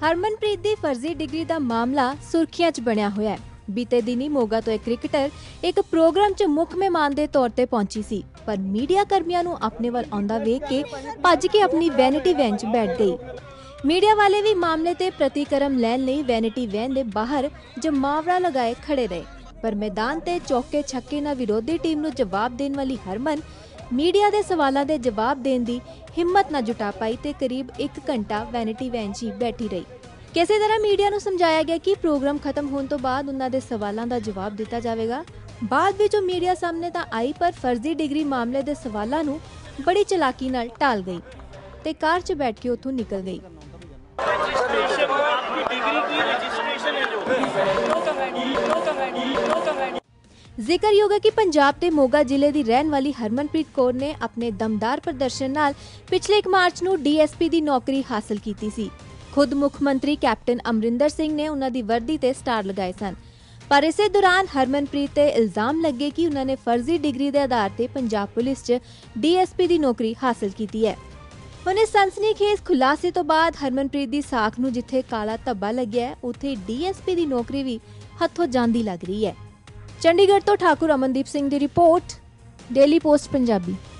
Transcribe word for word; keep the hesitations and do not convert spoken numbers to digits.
ਹਰਮਨਪ੍ਰੀਤ ਦੀ ਫਰਜ਼ੀ ਡਿਗਰੀ ਦਾ ਮਾਮਲਾ ਸੁਰਖੀਆਂ 'ਚ ਬਣਿਆ ਹੋਇਆ ਹੈ। ਬੀਤੇ ਦਿਨੀ ਮੋਗਾ ਤੋਂ ਇੱਕ ਕ੍ਰਿਕਟਰ ਇੱਕ ਪ੍ਰੋਗਰਾਮ 'ਚ ਮੁੱਖ ਮਹਿਮਾਨ ਦੇ ਤੌਰ ਤੇ ਪਹੁੰਚੀ ਸੀ, ਪਰ ਮੀਡੀਆ ਕਰਮੀਆਂ ਨੂੰ ਆਪਣੇ ਵੱਲ ਆਉਂਦਾ ਵੇਖ ਕੇ ਭੱਜ ਕੇ ਆਪਣੀ ਵੈਨਿਟੀ ਵੈਨ 'ਚ ਬੈਠ ਗਈ। ਮੀਡੀਆ ਵਾਲੇ ਵੀ ਮਾਮਲੇ ਤੇ ਪ੍ਰਤੀਕਰਮ ਲੈਣ ਲਈ ਵੈਨਿਟੀ ਵੈਨ ਦੇ ਬਾਹਰ ਜਮਾਵੜਾ ਲਗਾਏ ਖੜੇ ਰਹੇ, ਪਰ ਮੈਦਾਨ ਤੇ ਚੌਕੇ ਛੱਕੇ ਨਾਲ ਵਿਰੋਧੀ ਟੀਮ ਨੂੰ ਜਵਾਬ ਦੇਣ ਵਾਲੀ ਹਰਮਨ ਮੀਡੀਆ ਦੇ ਸਵਾਲਾਂ ਦੇ ਜਵਾਬ ਦੇਣ ਦੀ ਹਿੰਮਤ ਨਾ ਜੁਟਾ ਪਾਈ ਤੇ ਕਰੀਬ ਇੱਕ ਘੰਟਾ ਵੈਨਿਟੀ ਵੈਨ 'ਚ ਹੀ ਬੈਠੀ ਰਹੀ। ਕਿਸੇ ਤਰ੍ਹਾਂ ਮੀਡੀਆ ਨੂੰ ਸਮਝਾਇਆ ਗਿਆ ਕਿ ਪ੍ਰੋਗਰਾਮ ਖਤਮ ਹੋਣ ਤੋਂ ਬਾਅਦ ਉਹਨਾਂ ਦੇ ਸਵਾਲਾਂ ਦਾ ਜਵਾਬ ਦਿੱਤਾ ਜਾਵੇਗਾ। ਬਾਅਦ ਵਿੱਚ ਉਹ ਮੀਡੀਆ ਸਾਹਮਣੇ ਤਾਂ ਆਈ, ਪਰ ਫਰਜ਼ੀ ਡਿਗਰੀ ਮਾਮਲੇ ਦੇ ਸਵਾਲਾਂ ਨੂੰ ਬੜੀ ਚਲਾਕੀ ਨਾਲ ਟਾਲ ਗਈ ਤੇ ਕਾਰ 'ਚ ਬੈਠ ਕੇ ਉੱਥੋਂ ਨਿਕਲ ਗਈ। ਜ਼ਿਕਰਯੋਗ ਹੈ ਕਿ ਪੰਜਾਬ ਤੇ ਮੋਗਾ ਜ਼ਿਲ੍ਹੇ ਦੀ ਰਹਿਣ ਵਾਲੀ ਹਰਮਨਪ੍ਰੀਤ ਕੌਰ ਨੇ ਆਪਣੇ ਦਮਦਾਰ ਪ੍ਰਦਰਸ਼ਨ ਨਾਲ ਪਿਛਲੇ ਇੱਕ ਮਾਰਚ ਨੂੰ ਡੀ ਐਸ ਪੀ ਦੀ ਨੌਕਰੀ ਹਾਸਲ ਕੀਤੀ ਸੀ। ਖੁਦ ਮੁੱਖ ਮੰਤਰੀ ਕੈਪਟਨ ਅਮਰਿੰਦਰ ਸਿੰਘ ਨੇ ਉਹਨਾਂ ਦੀ ਵਰਦੀ ਤੇ ਸਟਾਰ ਲਗਾਏ ਸਨ, ਪਰ ਇਸੇ ਦੌਰਾਨ ਹਰਮਨਪ੍ਰੀਤ ਤੇ ਇਲਜ਼ਾਮ ਲੱਗੇ ਕਿ ਉਹਨਾਂ ਨੇ ਫਰਜ਼ੀ ਡਿਗਰੀ ਦੇ ਆਧਾਰ ਤੇ ਪੰਜਾਬ ਪੁਲਿਸ 'ਚ ਡੀ ਐਸ ਪੀ ਦੀ ਨੌਕਰੀ ਹਾਸਲ ਕੀਤੀ ਹੈ। ਹੁਣ ਇਸ ਸਨਸਨੀਖੇਜ਼ ਖੁਲਾਸੇ ਤੋਂ ਬਾਅਦ ਹਰਮਨਪ੍ਰੀਤ ਦੀ ਸਾਖ ਨੂੰ ਜਿੱਥੇ ਕਾਲਾ ਧੱਬਾ ਲੱਗਿਆ, ਉੱਥੇ ਡੀ ਐਸ ਪੀ ਦੀ ਨੌਕਰੀ ਵੀ ਹੱਥੋਂ ਜਾਂਦੀ ਲੱਗ ਰਹੀ ਹੈ। ਚੰਡੀਗੜ੍ਹ ਤੋਂ ਠਾਕੁਰ ਅਮਨਦੀਪ ਸਿੰਘ ਦੀ ਰਿਪੋਰਟ, ਡੇਲੀ ਪੋਸਟ ਪੰਜਾਬੀ।